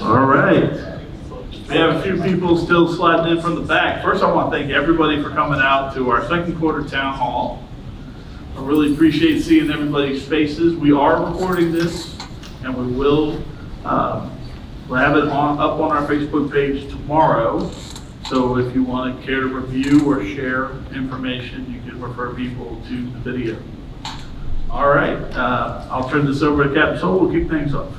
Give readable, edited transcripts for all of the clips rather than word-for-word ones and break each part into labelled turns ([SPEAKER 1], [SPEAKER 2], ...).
[SPEAKER 1] All right. We have a few people still sliding in from the back. First, I want to thank everybody for coming out to our second quarter town hall. I really appreciate seeing everybody's faces. We are recording this, and we will we'll have it up on our Facebook page tomorrow. So if you want to care to review or share information, you can refer people to the video. All right, I'll turn this over to Captain Soul. We'll kick things off.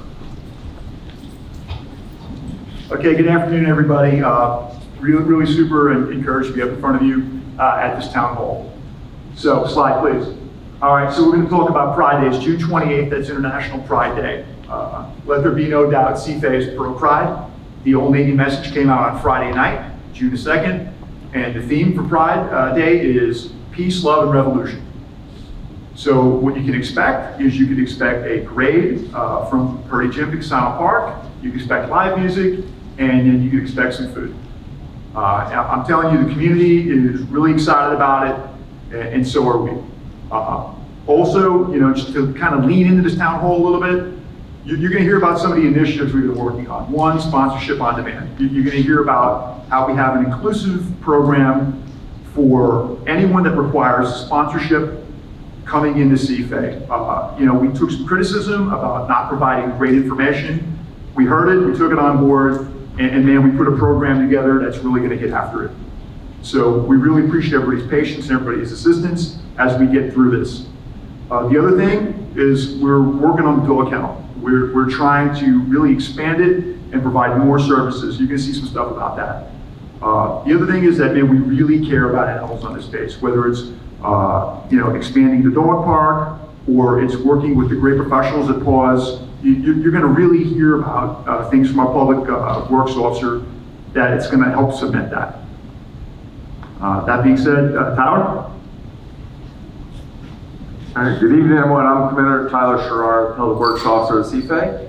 [SPEAKER 2] Okay, good afternoon, everybody. Really super and encouraged to be up in front of you at this town hall. So, slide please. All right, so we're going to talk about Pride Day. It's June 28th, that's International Pride Day. Let there be no doubt, CFA is pro Pride. The Old Navy message came out on Friday night, June 2nd, and the theme for Pride Day is peace, love, and revolution. So what you can expect is you can expect a parade from Purdy Gym to Casano Park. You can expect live music, and then you can expect some food. I'm telling you, the community is really excited about it, and so are we. Also, you know, just to kind of lean into this town hall a little bit, you're going to hear about some of the initiatives we've been working on. One, sponsorship on demand. You're going to hear about how we have an inclusive program for anyone that requires sponsorship coming into CFA. You know, we took some criticism about not providing great information. We heard it, we took it on board, and man, we put a program together that's really going to get after it. So we really appreciate everybody's patience and everybody's assistance as we get through this. The other thing is we're working on the dog kennel. We're trying to really expand it and provide more services. You're going to see some stuff about that. The other thing is that, man, we really care about animals on this base, whether it's you know, expanding the dog park or it's working with the great professionals at PAWS. You're going to really hear about things from our public works officer that it's going to help cement that. That being said, Tyler?
[SPEAKER 3] All right, good evening, everyone. I'm Commander Tyler Sherrard, Public Works Officer at CFA.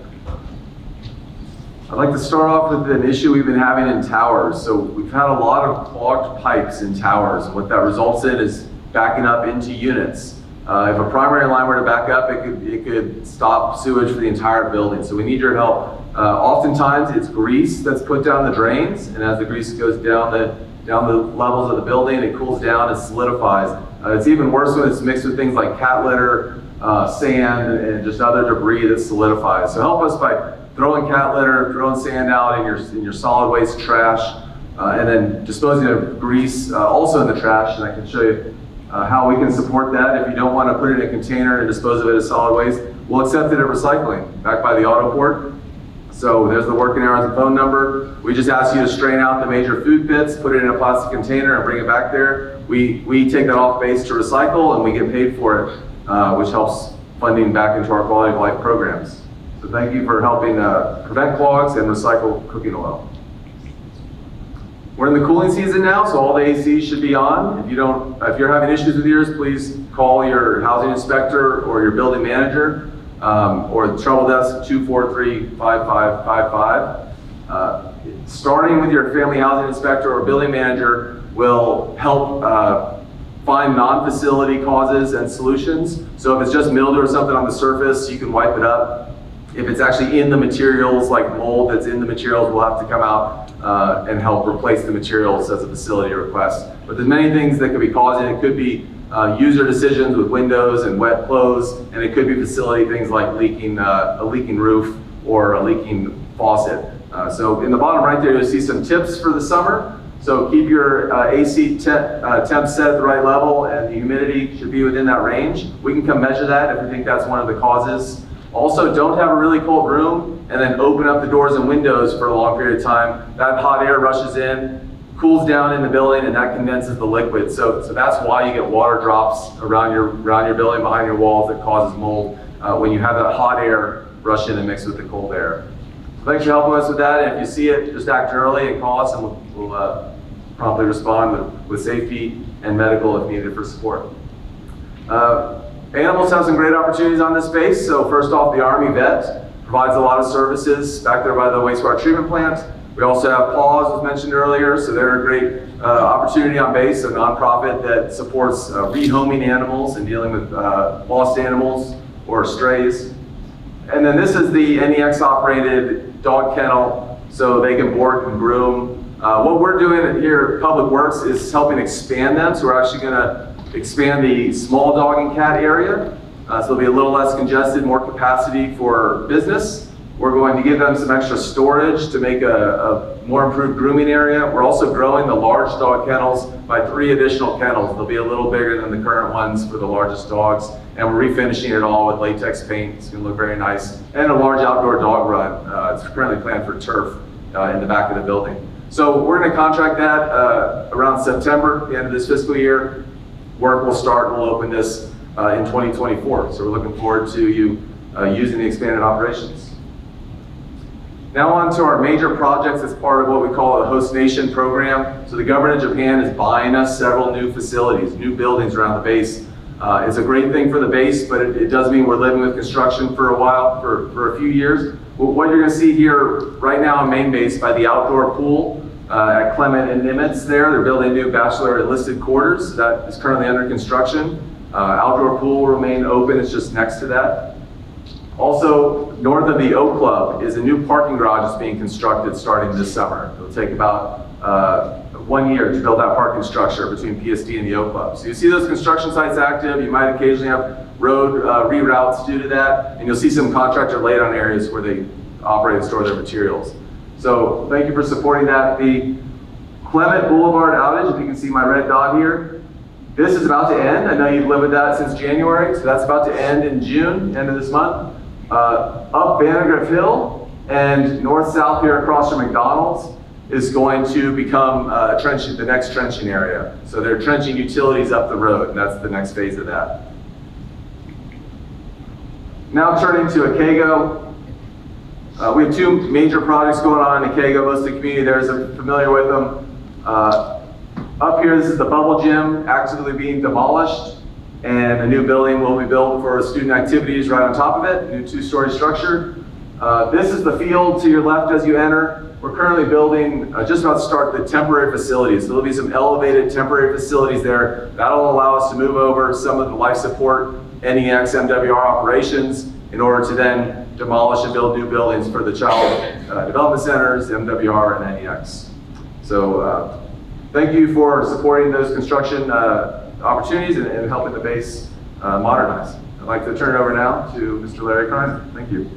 [SPEAKER 3] I'd like to start off with an issue we've been having in towers. So we've had a lot of clogged pipes in towers, and what that results in is backing up into units. If a primary line were to back up, it could stop sewage for the entire building. So we need your help. Oftentimes it's grease that's put down the drains, and as the grease goes down the levels of the building, it cools down and solidifies. It's even worse when it's mixed with things like cat litter, sand, and just other debris that solidifies. So help us by throwing cat litter, throwing sand out in your solid waste trash, and then disposing of grease also in the trash. And I can show you how we can support that. If you don't want to put it in a container and dispose of it as solid waste, we'll accept it at recycling, back by the auto port. So there's the working hours and phone number. We just ask you to strain out the major food bits, put it in a plastic container and bring it back there. We take that off base to recycle and we get paid for it, which helps funding back into our quality of life programs. So thank you for helping prevent clogs and recycle cooking oil. We're in the cooling season now, so all the ACs should be on. If you're having issues with yours, please call your housing inspector or your building manager, or the trouble desk 243-5555. Starting with your family housing inspector or building manager will help find non-facility causes and solutions. So if it's just mildew or something on the surface, you can wipe it up. If it's actually in the materials, like mold that's in the materials, we'll have to come out and help replace the materials as a facility request. But there's many things that could be causing. It could be user decisions with windows and wet clothes, and it could be facility things like a leaking roof or a leaking faucet. So in the bottom right there, you'll see some tips for the summer. So keep your AC temp set at the right level, and the humidity should be within that range. We can come measure that if we think that's one of the causes. Also, don't have a really cold room and then open up the doors and windows for a long period of time. That hot air rushes in, cools down in the building, and that condenses the liquid. So that's why you get water drops around your building, behind your walls, that causes mold when you have that hot air rush in and mix with the cold air. So thanks for helping us with that. And if you see it, just act early and call us, and we'll promptly respond with safety and medical if needed for support. Animals have some great opportunities on this space. So first off, the Army vet provides a lot of services back there by the wastewater treatment plant. We also have PAWS, was mentioned earlier, so they're a great opportunity on base, a nonprofit that supports rehoming animals and dealing with lost animals or strays. And then this is the NEX operated dog kennel so they can board and groom. What we're doing here at Public Works is helping expand them. So we're actually going to expand the small dog and cat area. So it'll be a little less congested, more capacity for business. We're going to give them some extra storage to make a more improved grooming area. We're also growing the large dog kennels by 3 additional kennels. They'll be a little bigger than the current ones for the largest dogs. And we're refinishing it all with latex paint. It's going to look very nice. And a large outdoor dog run. It's currently planned for turf in the back of the building. So we're going to contract that around September, the end of this fiscal year. Work will start and we'll open this in 2024. So we're looking forward to you using the expanded operations. Now on to our major projects as part of what we call the Host Nation program. So the government of Japan is buying us several new facilities, new buildings around the base. It's a great thing for the base, but it does mean we're living with construction for a while, for a few years. What you're going to see here right now on main base by the outdoor pool at Clement and Nimitz there, they're building new bachelor enlisted quarters. That is currently under construction. Outdoor pool will remain open, it's just next to that. Also, north of the Oak Club is a new parking garage that's being constructed starting this summer. It'll take about 1 year to build that parking structure between PSD and the Oak Club. So you see those construction sites active. You might occasionally have road reroutes due to that, and you'll see some contractor laid-on areas where they operate and store their materials. So thank you for supporting that. The Clement Boulevard outage, if you can see my red dot here, this is about to end. I know you've lived with that since January, so that's about to end in June, end of this month. Up Vandergrift Hill and north-south here across from McDonald's is going to become the next trenching area. So they're trenching utilities up the road, and that's the next phase of that. Now turning to Akego. We have 2 major projects going on in Akego. Most of the community there is familiar with them. Up here, this is the Bubble Gym actively being demolished, and a new building will be built for student activities right on top of it, a new 2-story structure. This is the field to your left as you enter. We're currently building, just about to start the temporary facilities. So there'll be some elevated temporary facilities there. That'll allow us to move over some of the life support NEX MWR operations in order to then demolish and build new buildings for the child development centers, MWR, and NEX. So thank you for supporting those construction opportunities and helping the base modernize. I'd like to turn it over now to Mr. Larry Kreiner. Thank you.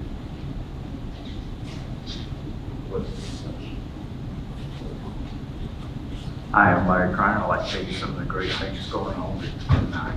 [SPEAKER 4] Hi, I'm Larry Kreiner. I'd like to tell you some of the great things going on tonight.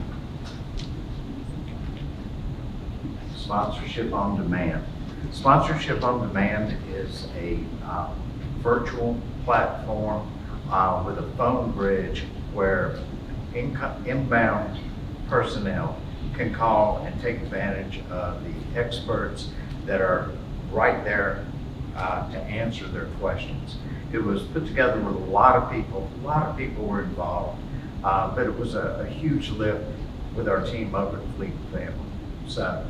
[SPEAKER 4] Sponsorship on Demand. Sponsorship on Demand is a virtual platform with a phone bridge where inbound personnel can call and take advantage of the experts that are right there to answer their questions. It was put together with a lot of people were involved, but it was a huge lift with our team over at Fleet Family. So,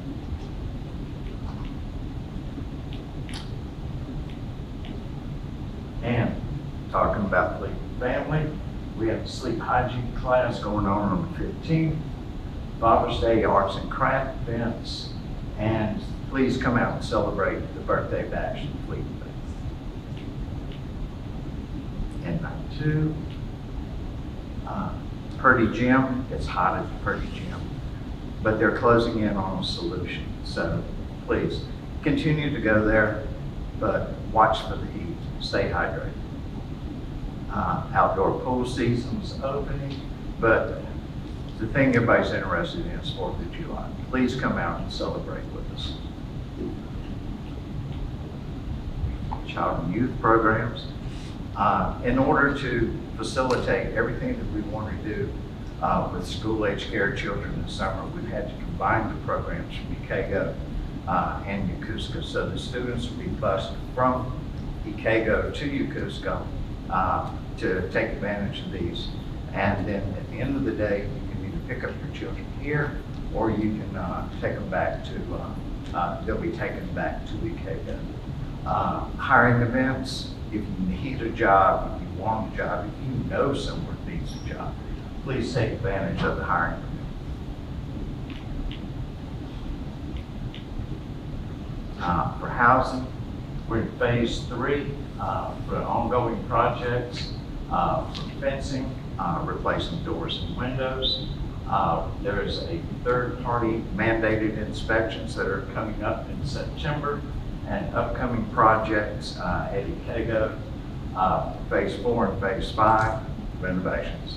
[SPEAKER 4] and talking about Fleet Family, we have the sleep hygiene class going on the 15th, Father's Day arts and craft events, and please come out and celebrate the birthday bash at Fleet Family. And number 2, Purdy Gym. It's hot at the Purdy Gym, but they're closing in on a solution. So please continue to go there, but watch for the heat. Stay hydrated. Outdoor pool season's opening, but the thing everybody's interested in is 4th of July. Please come out and celebrate with us. Child and youth programs. In order to facilitate everything that we want to do with school-age care children this summer, we've had to combine the programs from Akego and Yokosuka. So the students will be bused from Akego to Yokosuka to take advantage of these. And then at the end of the day, you can either pick up your children here, or you can take them back to, they'll be taken back to Akego. Hiring events. If you need a job, if you want a job, if you know someone needs a job, please take advantage of the hiring event. For housing, We're in phase 3 for ongoing projects, for fencing, replacing doors and windows. There is a third-party mandated inspections that are coming up in September, and upcoming projects at Ikego, phase 4 and phase 5 renovations.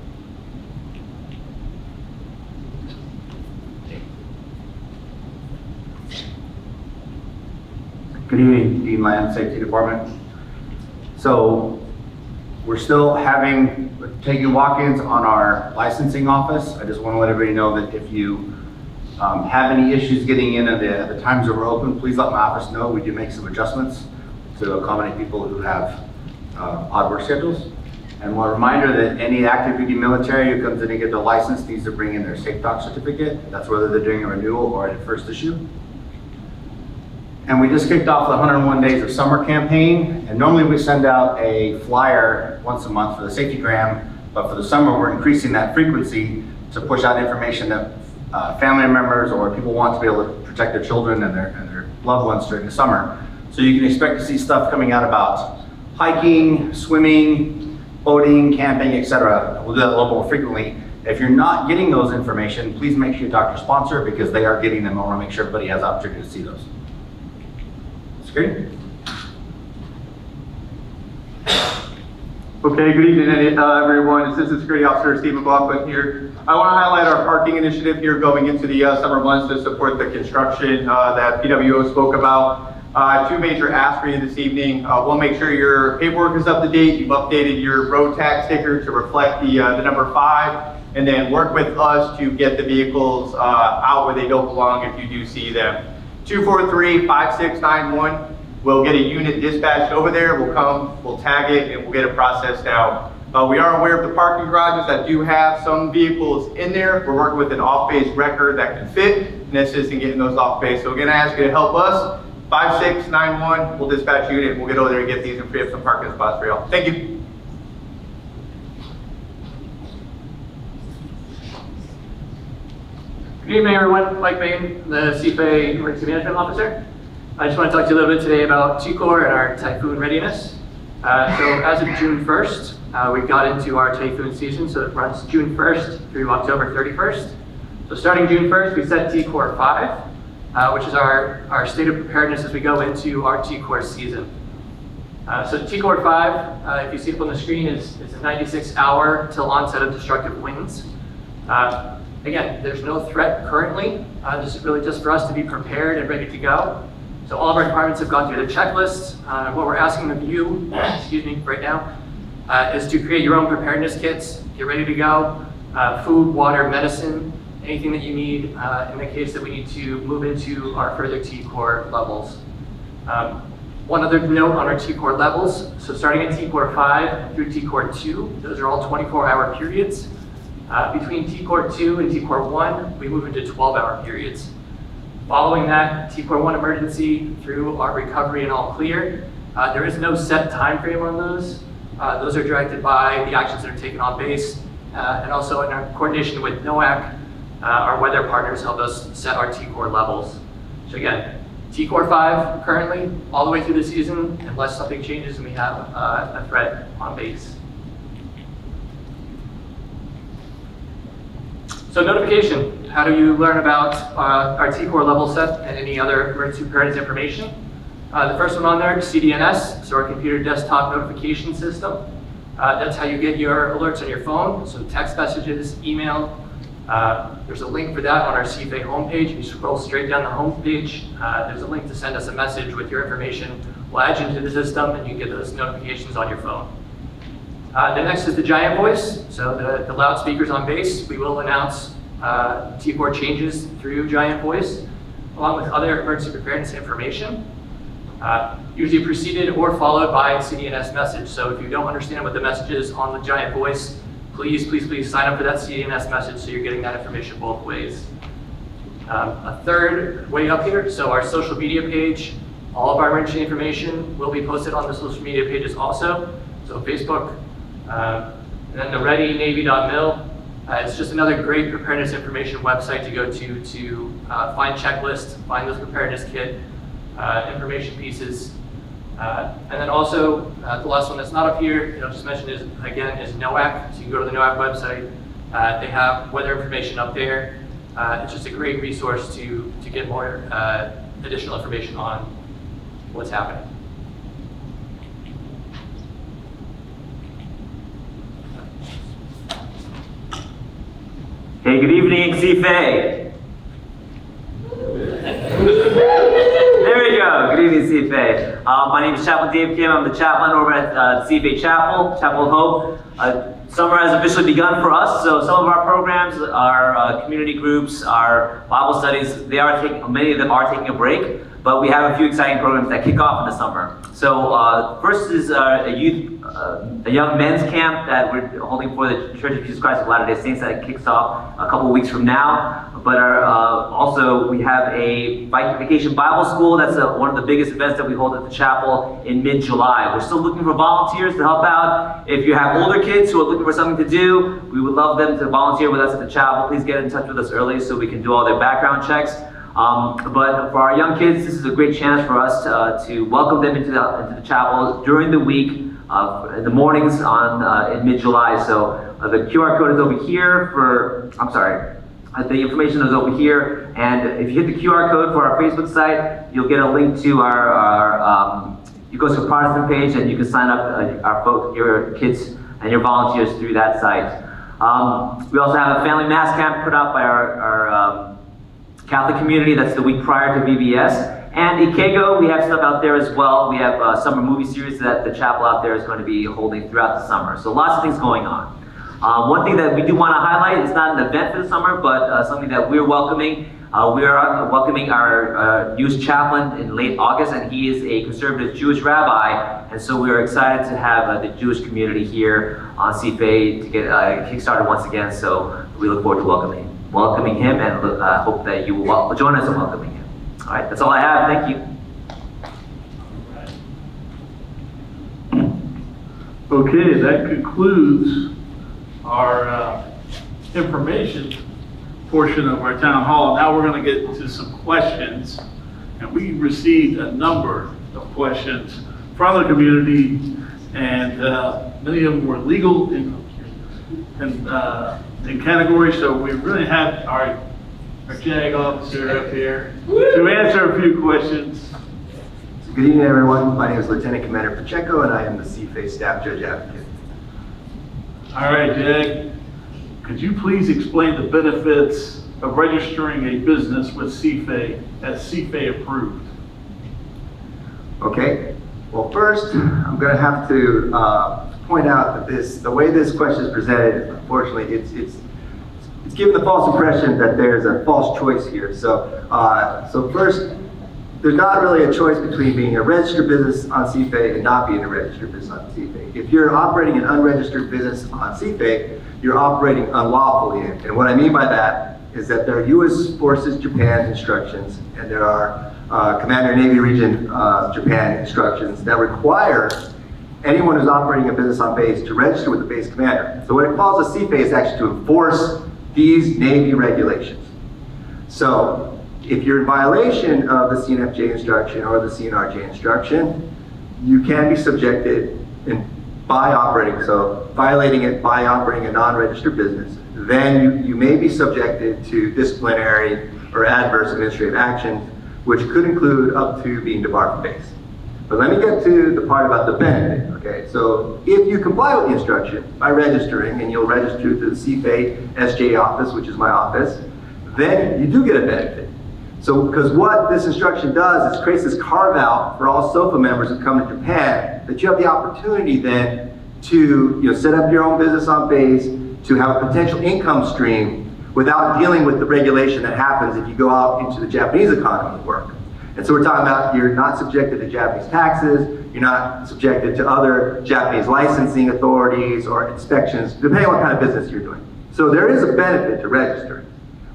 [SPEAKER 5] Good evening, Dean Land, Safety Department. So we're still taking walk-ins on our licensing office. I just want to let everybody know that if you have any issues getting in at the times that we're open, please let my office know. We do make some adjustments to accommodate people who have odd work schedules. And one reminder that any active duty military who comes in and get their license needs to bring in their Safe Doc certificate. That's whether they're doing a renewal or a first issue. And we just kicked off the 101 Days of Summer campaign. And normally we send out a flyer once a month for the safety gram, but for the summer we're increasing that frequency to push out information that family members or people want to be able to protect their children and their loved ones during the summer. So you can expect to see stuff coming out about hiking, swimming, boating, camping, etc. We'll do that a little more frequently. If you're not getting those information, please make sure you talk to your sponsor because they are getting them. I want to make sure everybody has the opportunity to see those. Great.
[SPEAKER 6] Okay, good evening everyone. Assistant Security Officer Steve McLaughlin here. I want to highlight our parking initiative here going into the summer months to support the construction that PWO spoke about. 2 major asks for you this evening. One, make sure your paperwork is up to date. You've updated your road tax sticker to reflect the number 5, and then work with us to get the vehicles out where they don't belong if you do see them. 243-5691. We'll get a unit dispatched over there. We'll come, we'll tag it, and we'll get it processed out. We are aware of the parking garages that do have some vehicles in there. We're working with an off-base record that can fit and assist in getting those off-base. So again, I ask you to help us. 5691. We'll dispatch a unit. We'll get over there and get these and free up some parking spots for y'all. Thank you.
[SPEAKER 7] Good evening, everyone. Mike Bain, the CFA Emergency Management Officer. I just want to talk to you a little bit today about T-Corps and our typhoon readiness. So as of June 1st, we got into our typhoon season, so it runs June 1st through October 31st. So starting June 1st, we set T-Corps 5, which is our state of preparedness as we go into our T-Corps season. So T-Corps 5, if you see it on the screen, is a 96-hour till onset of destructive winds. Again, there's no threat currently. This is really just for us to be prepared and ready to go. So all of our departments have gone through the checklist. What we're asking of you, excuse me, right now, is to create your own preparedness kits, get ready to go. Food, water, medicine, anything that you need in the case that we need to move into our further T-Corps levels. One other note on our T-Corps levels. So starting at T-Corps 5 through T-Corps 2, those are all 24-hour periods. Between T-Corps 2 and T-Corps 1, we move into 12-hour periods. Following that, T-Corps 1 emergency through our recovery and all clear. There is no set time frame on those. Those are directed by the actions that are taken on base, and also in our coordination with NOAC, our weather partners help us set our T-Corps levels. So again, T-Corps 5 currently, all the way through the season, unless something changes and we have a threat on base. So notification, how do you learn about our T-Corps level set and any other emergency preparedness information? The first one on there is CDNS, so our computer desktop notification system. That's how you get your alerts on your phone, so text messages, email. There's a link for that on our CFA homepage. If you scroll straight down the homepage, there's a link to send us a message with your information. We'll add you into the system and you get those notifications on your phone. The next is the Giant Voice, so the loudspeakers on base. We will announce T-Corps changes through Giant Voice, along with other emergency preparedness information, usually preceded or followed by a CDNS message. So if you don't understand what the message is on the Giant Voice, please, please, please sign up for that CDNS message so you're getting that information both ways. A third way up here, so our social media page, all of our emergency information will be posted on the social media pages also. So Facebook, and then the readynavy.mil. It's just another great preparedness information website to go to find checklists, find those preparedness kit information pieces. And then also, the last one that's not up here, I'll just mention is, again, is NOAC. So you can go to the NOAC website. They have weather information up there. It's just a great resource to get more additional information on what's happening.
[SPEAKER 8] Hey, good evening, CFA. There we go. Good evening, CFA. My name is Chaplain Dave Kim. I'm the chaplain over at CFA Chapel, Chapel of Hope. Summer has officially begun for us, so some of our programs, our community groups, our Bible studies, many of them are taking a break, but we have a few exciting programs that kick off in the summer. So first is a young men's camp that we're holding for the Church of Jesus Christ of Latter-day Saints that kicks off a couple weeks from now. But also we have a vacation Bible school. That's one of the biggest events that we hold at the chapel in mid-July. We're still looking for volunteers to help out. If you have older kids who are looking for something to do, we would love them to volunteer with us at the chapel. Please get in touch with us early so we can do all their background checks. But for our young kids, this is a great chance for us to welcome them into the chapel during the week, in the mornings in mid-July. So the QR code is over here the information is over here, and if you hit the QR code for our Facebook site, you'll get a link to our Yokosuka Protestant page, and you can sign up your kids and your volunteers through that site. We also have a family mass camp put out by our Catholic community. That's the week prior to VBS. And Ikego, we have stuff out there as well. We have a summer movie series that the chapel out there is going to be holding throughout the summer. So lots of things going on. One thing that we do want to highlight, it's not an event for the summer, but something that we're welcoming. We are welcoming our newest chaplain in late August, and he is a conservative Jewish rabbi. And so we are excited to have the Jewish community here on CFA to get kickstarted once again. So we look forward to welcoming him, and hope that you will join us in welcoming him. All right, that's all I have. Thank you.
[SPEAKER 1] Okay, that concludes our information portion of our town hall. Now we're going to get to some questions, and we received a number of questions from the community, and many of them were legal in category. So we really have our JAG officer up here to answer a few questions.
[SPEAKER 9] Good evening, everyone. My name is Lieutenant Commander Pacheco, and I am the CFA Staff Judge Advocate.
[SPEAKER 1] All right, Jag, could you please explain the benefits of registering a business with CFA as CFA approved?
[SPEAKER 9] Okay. Well, first, I'm going to have to point out that the way this question is presented, unfortunately, it's given the false impression that there's a false choice here. So first, there's not really a choice between being a registered business on CFA and not being a registered business on CFA. If you're operating an unregistered business on CFA, you're operating unlawfully. And what I mean by that is that there are U.S. Forces Japan instructions, and there are Commander Navy Region Japan instructions that require anyone who's operating a business on base to register with the base commander. So what it calls a CFA is actually to enforce these Navy regulations. So if you're in violation of the CNFJ instruction or the CNRJ instruction, you can be subjected by operating, so violating it by operating a non-registered business. Then you may be subjected to disciplinary or adverse administrative actions, which could include up to being debarred from base. But let me get to the part about the benefit, okay? So if you comply with the instruction by registering, and you'll register to the CFA SJ office, which is my office, then you do get a benefit. So, because what this instruction does is creates this carve out for all SOFA members who come to Japan, that you have the opportunity then to set up your own business on base, to have a potential income stream without dealing with the regulation that happens if you go out into the Japanese economy and work. And so we're talking about you're not subjected to Japanese taxes, you're not subjected to other Japanese licensing authorities or inspections, depending on what kind of business you're doing. So there is a benefit to registering.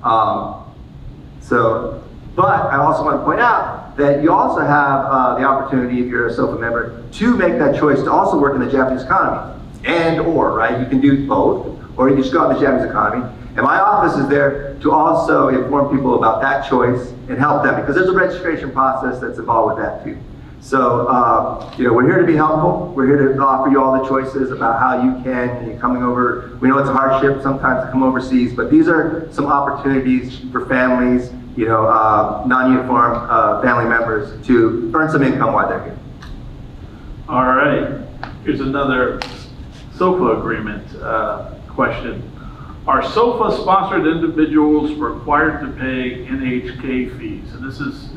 [SPEAKER 9] But I also want to point out that you also have the opportunity, if you're a SOFA member, to make that choice to also work in the Japanese economy. Right? You can do both, or you can just go out in the Japanese economy. And my office is there to also inform people about that choice and help them, because there's a registration process that's involved with that too. So, you know, we're here to be helpful. We're here to offer you all the choices about how you can, when you're coming over. We know it's a hardship sometimes to come overseas, but these are some opportunities for families, you know, non-uniform family members to earn some income while they're here.
[SPEAKER 1] All right, here's another SOFA agreement question. Are SOFA sponsored individuals required to pay NHK fees? And this is,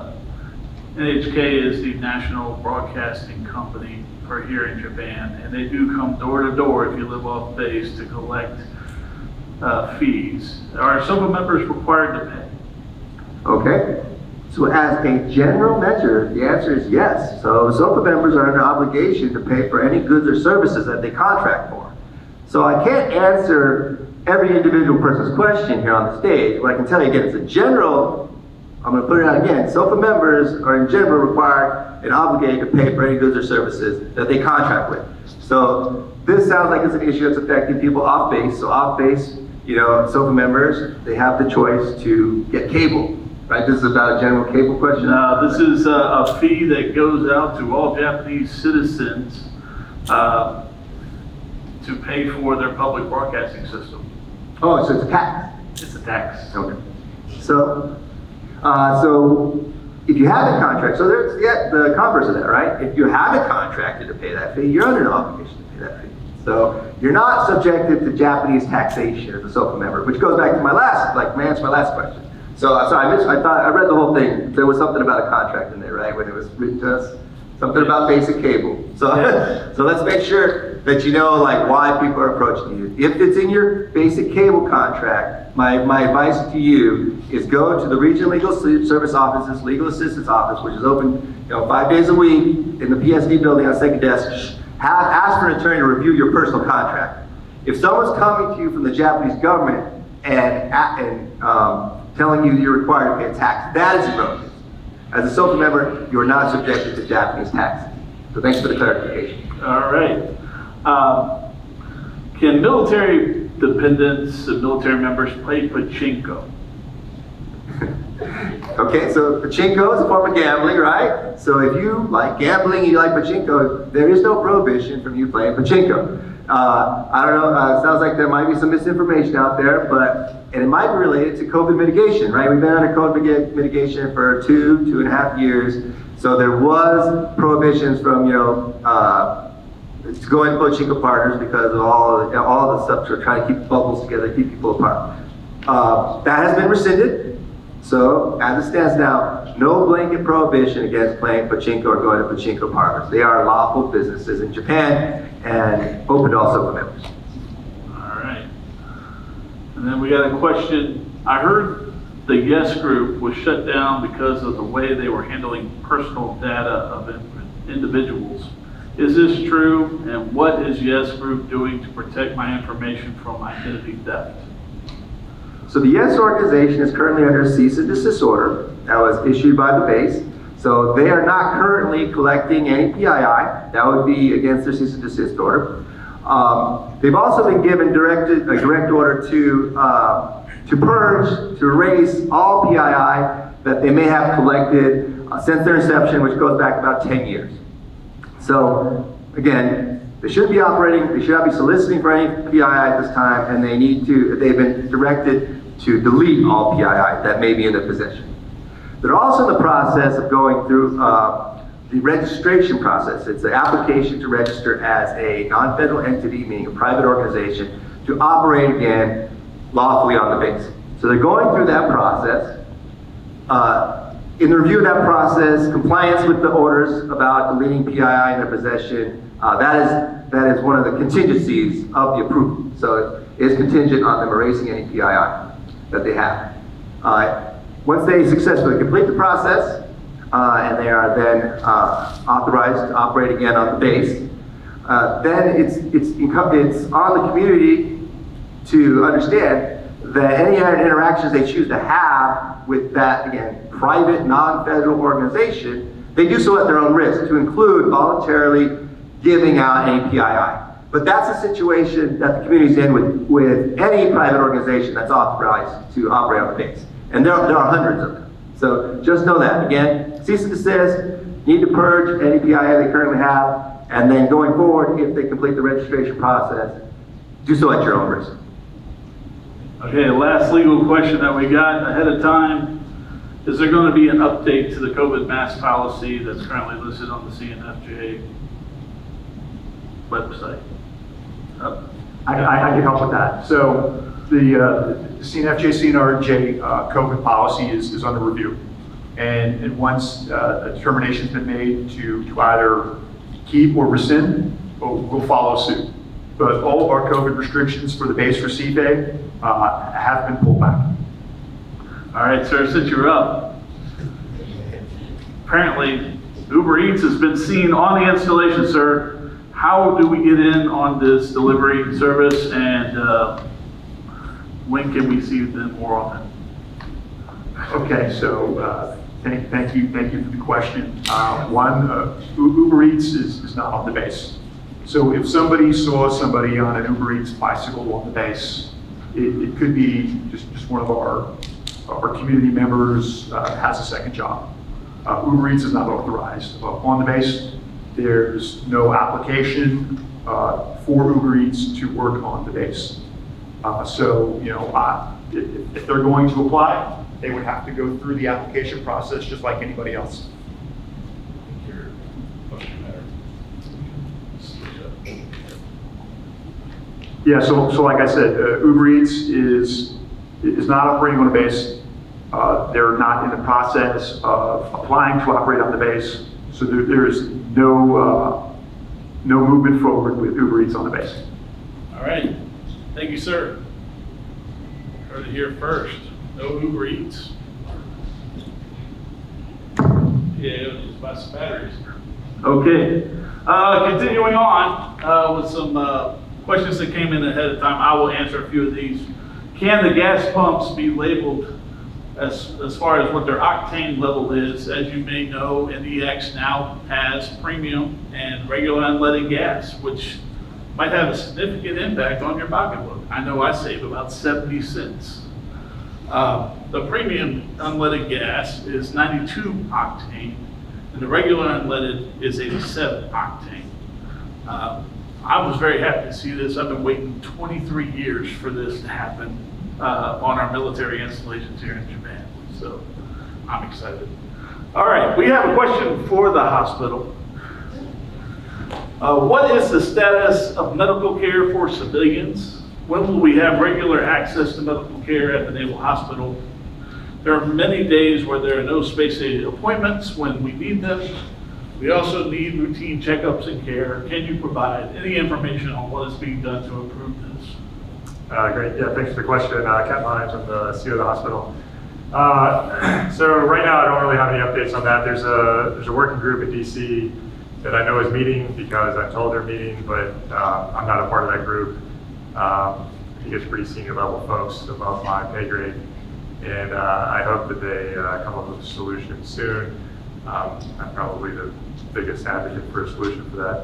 [SPEAKER 1] NHK is the National Broadcasting Company for here in Japan, and they do come door to door if you live off base to collect fees. Are SOFA members required to pay?
[SPEAKER 9] Okay, so as a general measure, the answer is yes. So SOFA members are under obligation to pay for any goods or services that they contract for. So I can't answer every individual person's question here on the stage. What I can tell you again, it's a general, I'm going to put it out again, SOFA members are in general required and obligated to pay for any goods or services that they contract with. So this sounds like it's an issue that's affecting people off base. So off base, you know, SOFA members, they have the choice to get cable, right? This is about a general cable question.
[SPEAKER 1] No, this is a fee that goes out to all Japanese citizens to pay for their public broadcasting system.
[SPEAKER 9] Oh, so it's a tax.
[SPEAKER 1] It's a tax.
[SPEAKER 9] Okay. So, so if you have a contract, so there's the converse of that, right? If you haven't contracted to pay that fee, you're under an obligation to pay that fee. So you're not subjected to Japanese taxation as a SOFA member, which goes back to my last, answer my last question. So I read the whole thing. There was something about a contract in there, right? When it was written to us, something about basic cable. So, so let's make sure that you know why people are approaching you. If it's in your basic cable contract, my advice to you is go to the Regional Legal Service Office's Legal Assistance Office, which is open 5 days a week in the PSD building on second desk. Ask for an attorney to review your personal contract. If someone's coming to you from the Japanese government and telling you you're required to pay a tax, that is erroneous. As a SOFA member, you are not subjected to Japanese tax. So thanks for the clarification.
[SPEAKER 1] All right. Can military dependents and military members play pachinko?
[SPEAKER 9] Okay, so pachinko is a form of gambling, right? So if you like gambling and you like pachinko, there is no prohibition from you playing pachinko. I don't know, it sounds like there might be some misinformation out there, and it might be related to COVID mitigation, right? We've been under COVID mitigation for 2.5 years. So there was prohibitions from, going to pachinko partners because of all of the stuff to try to keep bubbles together, keep people apart. That has been rescinded. So as it stands now, no blanket prohibition against playing pachinko or going to pachinko parlors. They are lawful businesses in Japan and open to all SOFA members.
[SPEAKER 1] All right. And then we got a question. I heard the Yes Group was shut down because of the way they were handling personal data of individuals. Is this true? And what is Yes Group doing to protect my information from identity theft?
[SPEAKER 9] So the Yes organization is currently under a cease and desist order that was issued by the base. So they are not currently collecting any PII. That would be against their cease and desist order. They've also been given a direct order to purge, to erase all PII that they may have collected since their inception, which goes back about 10 years. So again, they shouldn't be operating, they should not be soliciting for any PII at this time, and they've been directed to delete all PII that may be in their possession. They're also in the process of going through the registration process. It's the application to register as a non-federal entity, meaning a private organization, to operate again lawfully on the base. So they're going through that process. In the review of that process, compliance with the orders about deleting PII in their possession, that is one of the contingencies of the approval. So it is contingent on them erasing any PII that they have. Once they successfully complete the process, and they are then authorized to operate again on the base, then it's on the community to understand that any interactions they choose to have with that, again, private, non-federal organization, they do so at their own risk, to include voluntarily giving out any PII. But that's a situation that the community's in with any private organization that's authorized to operate on the base. And there are hundreds of them. So just know that. Again, cease and desist, need to purge any PIA they currently have, and then going forward, if they complete the registration process, do so at your own risk.
[SPEAKER 1] Okay, last legal question that we got ahead of time. Is there going to be an update to the COVID mask policy that's currently listed on the CNFJ website?
[SPEAKER 2] I can help with that. So the CNFJ, CNRJ COVID policy is under review. And once a determination's been made to either keep or rescind, we'll follow suit. But all of our COVID restrictions for the base for CFA have been pulled back.
[SPEAKER 1] All right, sir, since you're up, apparently Uber Eats has been seen on the installation, sir. How do we get in on this delivery service, and when can we see them more often?
[SPEAKER 2] Okay, so thank you for the question. Uber Eats is not on the base. So if somebody saw somebody on an Uber Eats bicycle on the base, it could be just one of our community members has a second job. Uber Eats is not authorized on the base. There's no application for Uber Eats to work on the base. So, you know, if they're going to apply, they would have to go through the application process just like anybody else. Yeah, so like I said, Uber Eats is not operating on a base. They're not in the process of applying to operate on the base. So there is no movement forward with Uber Eats on the base.
[SPEAKER 1] All right, thank you, sir. Heard it here first. No Uber Eats. Yeah, just buy some batteries. Okay, continuing on with some questions that came in ahead of time. I will answer a few of these. Can the gas pumps be labeled as far as what their octane level is? As you may know, NEX now has premium and regular unleaded gas, which might have a significant impact on your pocketbook. I know I save about 70 cents. The premium unleaded gas is 92 octane, and the regular unleaded is 87 octane. I was very happy to see this. I've been waiting 23 years for this to happen on our military installations here in Japan. So I'm excited. All right, we have a question for the hospital. What is the status of medical care for civilians? When will we have regular access to medical care at the Naval Hospital? There are many days where there are no space-age appointments when we need them. We also need routine checkups and care. Can you provide any information on what is being done to improve this?
[SPEAKER 10] Great, yeah, thanks for the question. Ken Lyons, I'm the CEO of the hospital. So right now I don't really have any updates on that. There's a working group at DC that I know is meeting because I'm told they're meeting, but I'm not a part of that group. I think it's pretty senior level folks above my pay grade, and I hope that they come up with a solution soon. I'm probably the biggest advocate for a solution for that.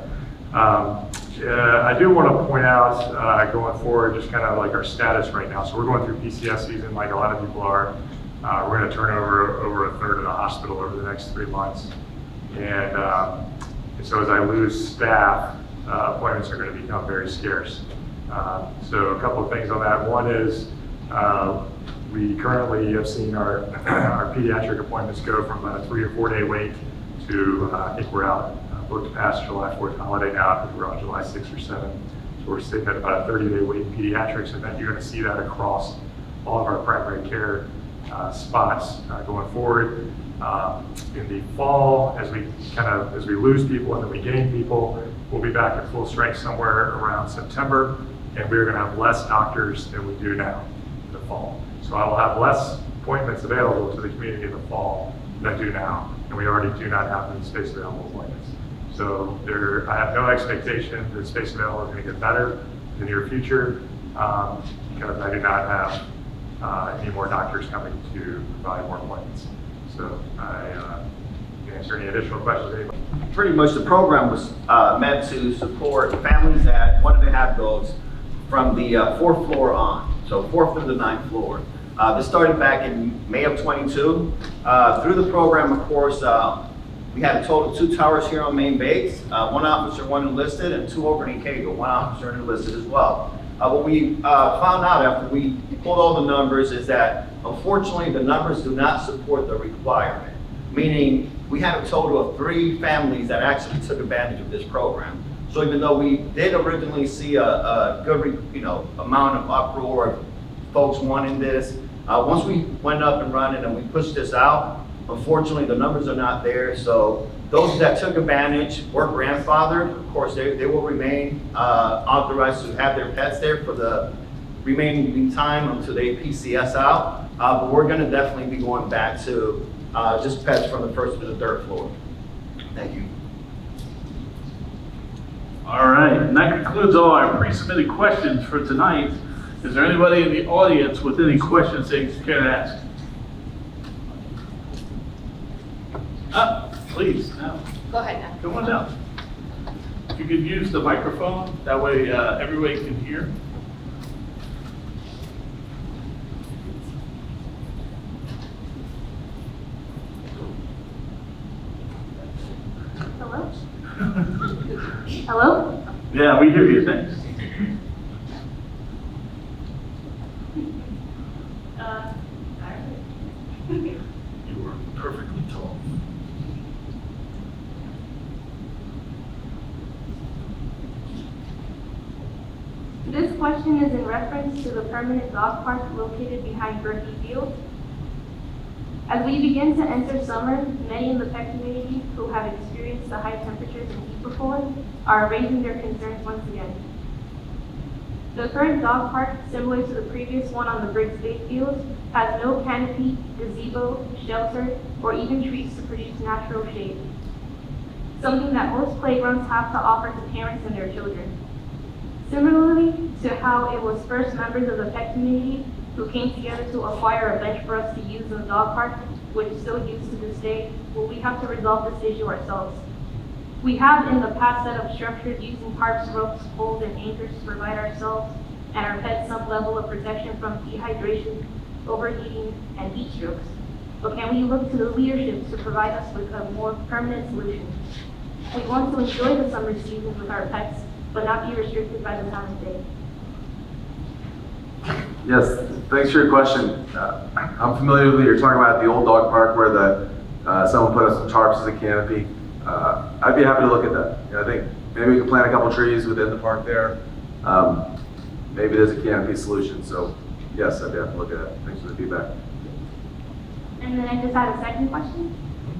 [SPEAKER 10] I do want to point out going forward just kind of like our status right now. So we're going through PCS season like a lot of people are. We're going to turn over a third of the hospital over the next 3 months. And so as I lose staff, appointments are going to become very scarce. So a couple of things on that. One is we currently have seen our pediatric appointments go from a 3 or 4 day wait to I think we're out booked past July 4th holiday now. I think we're on July 6th or 7th. So we're sitting at about a 30-day wait in pediatrics, and then you're going to see that across all of our primary care spots going forward. In the fall, as we lose people and then we gain people, we'll be back at full strength somewhere around September, and we're going to have less doctors than we do now in the fall. So I will have less appointments available to the community in the fall than I do now, and we already do not have any space available appointments. So I have no expectation that space available is going to get better in the near future because I do not have any more doctors coming to provide more appointments. So I can answer any additional questions.
[SPEAKER 11] Pretty much the program was meant to support families that wanted to have dogs from the 4th floor on, so 4th to the 9th floor. This started back in May of 22. Through the program, of course, We had a total of 2 towers here on main base, 1 officer, 1 enlisted, and 2 over in Ikago, 1 officer and enlisted as well. What we found out after we pulled all the numbers is that, unfortunately, the numbers do not support the requirement. Meaning, we had a total of 3 families that actually took advantage of this program. So even though we did originally see a good, amount of uproar of folks wanting this, once we went up and running and we pushed this out, unfortunately, the numbers are not there. So those that took advantage were grandfathered. Of course, they will remain authorized to have their pets there for the remaining time until they PCS out. But we're going to definitely be going back to just pets from the 1st to the 3rd floor. Thank you.
[SPEAKER 1] All right, and that concludes all our pre-submitted questions for tonight. Is there anybody in the audience with any questions they care to ask? Please, now.
[SPEAKER 12] Go ahead now.
[SPEAKER 1] Come on down. If you could use the microphone, that way everybody can hear.
[SPEAKER 12] Hello? Hello?
[SPEAKER 1] Yeah, we hear you, thanks. You were perfectly tall.
[SPEAKER 12] This question is in reference to the permanent dog park located behind Berkey Field. As we begin to enter summer, many in the pet community who have experienced the high temperatures and heat before are raising their concerns once again. The current dog park, similar to the previous one on the Briggs Bay Field, has no canopy, gazebo, shelter, or even trees to produce natural shade. Something that most playgrounds have to offer to parents and their children. Similarly to how it was first members of the pet community who came together to acquire a bench for us to use in the dog park, which is still used to this day, will we have to resolve this issue ourselves. We have in the past set up structures using tarps, ropes, poles, and anchors to provide ourselves and our pets some level of protection from dehydration, overheating, and heat strokes. But can we look to the leadership to provide us with a more permanent solution? We want to enjoy the summer season with our pets, but not be restricted by the time of day.
[SPEAKER 3] Yes, thanks for your question. I'm familiar with what you're talking about, the old dog park where someone put up some tarps as a canopy. I'd be happy to look at that. I think maybe we can plant a couple trees within the park there. Maybe there's a canopy solution. So yes, I'd be happy to look at that. Thanks for the feedback.
[SPEAKER 12] And then I just had a second question.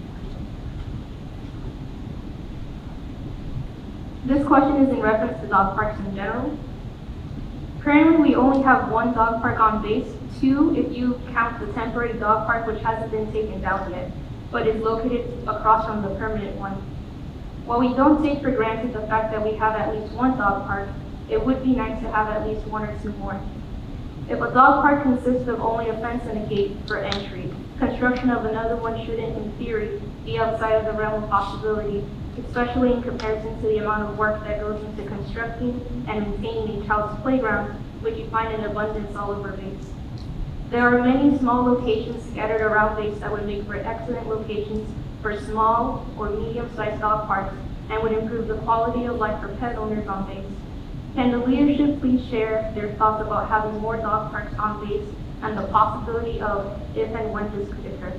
[SPEAKER 12] This question is in reference to dog parks in general. Currently, we only have 1 dog park on base, 2 if you count the temporary dog park, which hasn't been taken down yet, but is located across from the permanent one. While we don't take for granted the fact that we have at least 1 dog park, it would be nice to have at least 1 or 2 more. If a dog park consists of only a fence and a gate for entry, construction of another one shouldn't, in theory, be outside of the realm of possibility, especially in comparison to the amount of work that goes into constructing and maintaining a child's playground, which you find in abundance all over base. There are many small locations scattered around base that would make for excellent locations for small or medium-sized dog parks and would improve the quality of life for pet owners on base. Can the leadership please share their thoughts about having more dog parks on base and the possibility of if and when this could occur?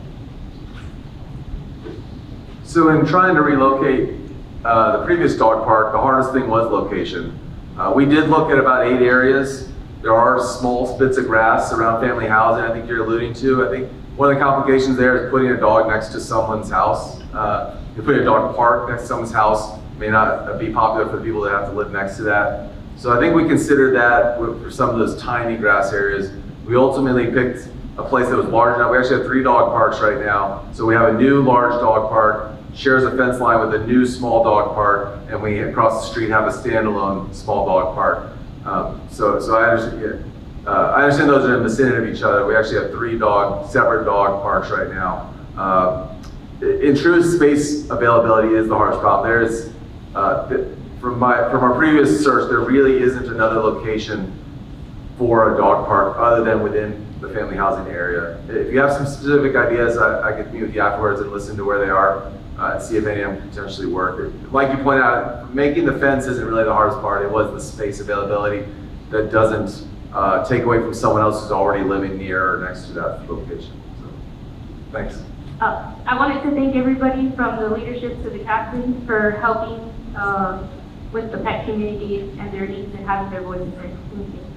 [SPEAKER 3] So in trying to relocate the previous dog park, the hardest thing was location. We did look at about 8 areas. There are small spits of grass around family housing, I think you're alluding to. I think one of the complications there is putting a dog next to someone's house. If putting a dog park next to someone's house may not be popular for the people that have to live next to that. So I think we considered that for some of those tiny grass areas. We ultimately picked a place that was large enough. We actually have 3 dog parks right now. So we have a new large dog park, shares a fence line with a new small dog park, and we across the street have a standalone small dog park. So I understand those are in the vicinity of each other. We actually have 3 separate dog parks right now. In truth, space availability is the hardest problem. There is, from our previous search, there really isn't another location for a dog park other than within the family housing area. If you have some specific ideas, I could meet with you afterwards and listen to where they are and see if any of them can potentially work. Like you pointed out, making the fence isn't really the hardest part. It was the space availability that doesn't take away from someone else who's already living near or next to that location. So, thanks.
[SPEAKER 12] I wanted to thank everybody from the leadership to the captain for helping with the pet community and their needs and having their voices heard. Thank you.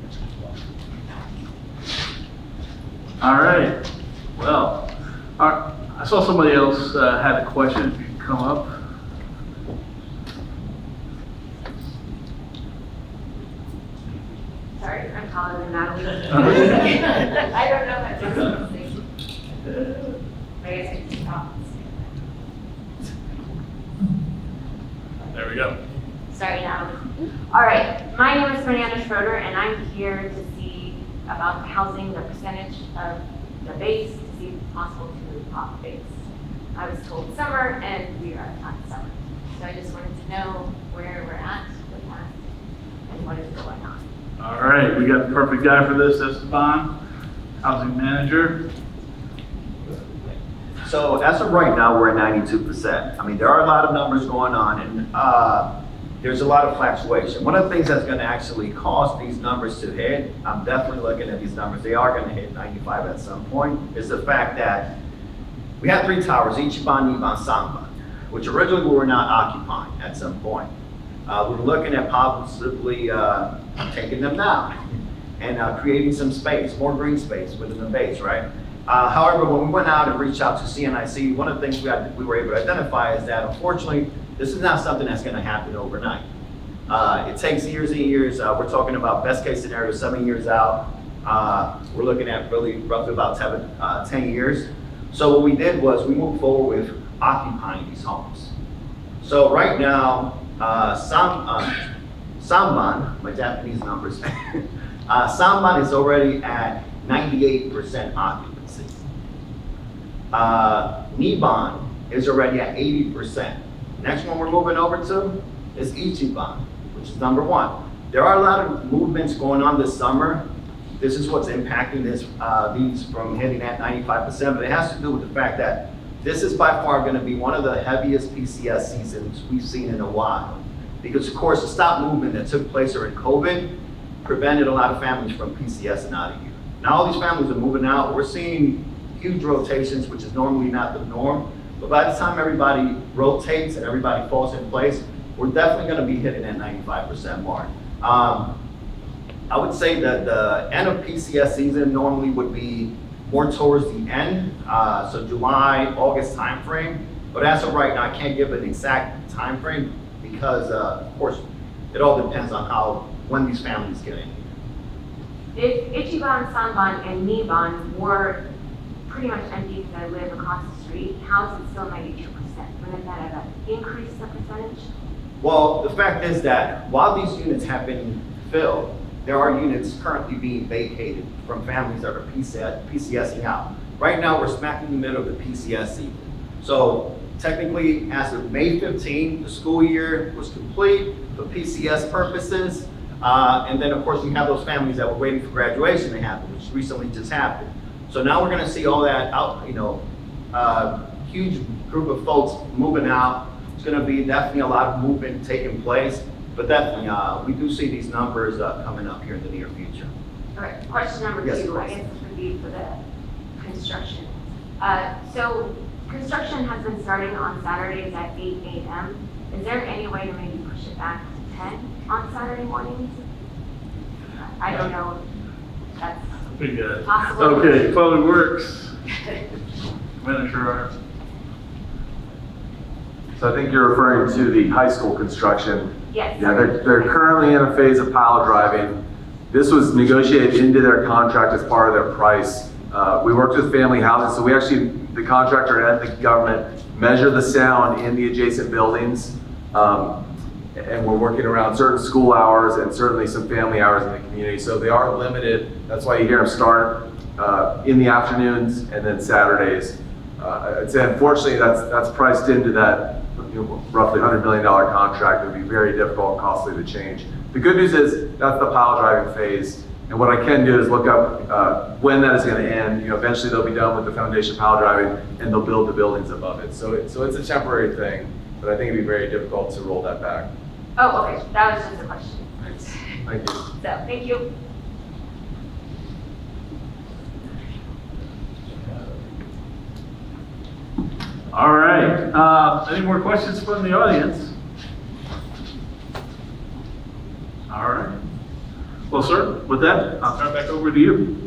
[SPEAKER 1] All right. Well, I saw somebody else had a question. If you can come up.
[SPEAKER 13] Sorry, I'm taller than Natalie. I don't know what to say. I guess I can stop.
[SPEAKER 1] There we go.
[SPEAKER 13] Sorry, Natalie. All right, my name is Fernanda Schroeder, and I'm here to see about housing, the percentage of the base, to see if it's possible to move off base. I was told summer, and we are not summer. So I just wanted to know where we're at with that and what is going on.
[SPEAKER 1] All right, we got the perfect guy for this, Esteban, housing manager.
[SPEAKER 11] So as of right now, we're at 92%. I mean, there are a lot of numbers going on, and there's a lot of fluctuation. One of the things that's going to actually cause these numbers to hit, I'm definitely looking at these numbers, they are going to hit 95 at some point, is the fact that we have 3 towers, Ichiban, Niban, Sanban, which originally we were not occupying at some point. We're looking at possibly taking them down and creating some space, more green space within the base, right? However, when we went out and reached out to CNIC, one of the things we were able to identify is that, unfortunately, this is not something that's going to happen overnight. It takes years and years. We're talking about best case scenario, 7 years out. We're looking at really roughly about 10 years. So what we did was we moved forward with occupying these homes. So right now, Sanban, my Japanese numbers, Sanban is already at 98% occupancy. Niban is already at 80%. Next one we're moving over to is Ichiban, which is number 1. There are a lot of movements going on this summer. This is what's impacting these from hitting at 95%, but it has to do with the fact that this is by far going to be one of the heaviest PCS seasons we've seen in a while. Because of course, the stop movement that took place during COVID prevented a lot of families from PCSing out of here. Now all these families are moving out. We're seeing huge rotations, which is normally not the norm. But by the time everybody rotates and everybody falls in place, we're definitely going to be hitting that 95% mark. I would say that the end of PCS season normally would be more towards the end, so July, August timeframe. But as of right now, I can't give an exact timeframe because, of course, it all depends on when these families get in.
[SPEAKER 13] If Ichiban, Sanban, and Niban were pretty much empty because I live across the street, how is it still 92%? Wouldn't that have increased the percentage?
[SPEAKER 11] Well, the fact is that while these units have been filled, there are units currently being vacated from families that are PCSing out. Right now, we're smack in the middle of the PCS season. So technically, as of May 15, the school year was complete for PCS purposes. And then, of course, you have those families that were waiting for graduation to happen, which recently just happened. So now we're going to see all that out, huge group of folks moving out. It's going to be definitely a lot of movement taking place, but definitely we do see these numbers coming up here in the near future.
[SPEAKER 13] All right, question number 2, I guess this would be for the construction. So construction has been starting on Saturdays at 8 a.m. Is there any way to maybe push it back to 10 on Saturday mornings? I don't know if that's
[SPEAKER 1] Pretty good.
[SPEAKER 13] possible.
[SPEAKER 1] Okay, Public Works. Manager.
[SPEAKER 3] So I think you're referring to the high school construction.
[SPEAKER 13] Yes.
[SPEAKER 3] Yeah, they're currently in a phase of pile driving. This was negotiated into their contract as part of their price. We worked with family housing, so we actually, the contractor and the government, measure the sound in the adjacent buildings. And we're working around certain school hours and certainly some family hours in the community. So they are limited. That's why you hear them start in the afternoons and then Saturdays. I'd say unfortunately that's priced into that roughly $100 million contract. It would be very difficult and costly to change. The good news is that's the pile driving phase, And what I can do is look up when that is going to end. You know, eventually they'll be done with the foundation pile driving and they'll build the buildings above it. So it's a temporary thing, but I think it'd be very difficult to roll that back.
[SPEAKER 13] Oh, okay, that was just a question.
[SPEAKER 3] Thanks. Thank you.
[SPEAKER 13] So, thank you.
[SPEAKER 1] All right, any more questions from the audience? All right. Well, sir, with that, I'll turn it back over to you.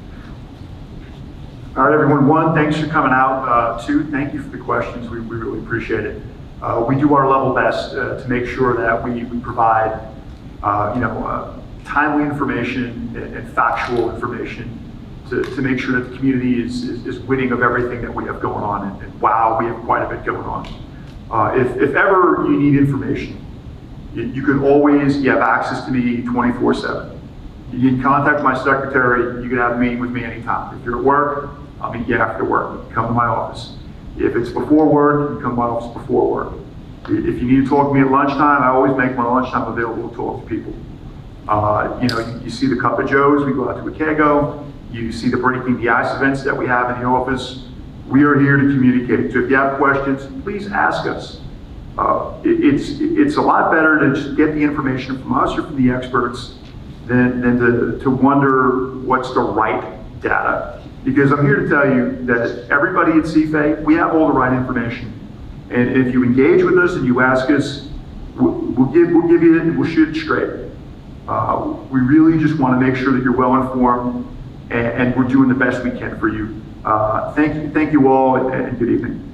[SPEAKER 2] All right, everyone. One, thanks for coming out. Two, thank you for the questions. We really appreciate it. We do our level best to make sure that we provide, timely information and factual information to make sure that the community is winning of everything that we have going on. And wow, we have quite a bit going on. If ever you need information, you can always, you have access to me 24/7. You can contact my secretary, you can have a meeting with me anytime. If you're at work, I'll meet you after work. Come to my office. If it's before work, you come to my office before work. If you need to talk to me at lunchtime, I always make my lunchtime available to talk to people. You see the Cup of Joes, we go out to Wekego. You see the Breaking the Ice events that we have in the office. We are here to communicate. So if you have questions, please ask us. It's a lot better to just get the information from us or from the experts than to wonder what's the right data. Because I'm here to tell you that everybody at CFA, we have all the right information. And if you engage with us and you ask us, we'll give you it and we'll shoot it straight. We really just want to make sure that you're well informed and we're doing the best we can for you. Thank you all and good evening.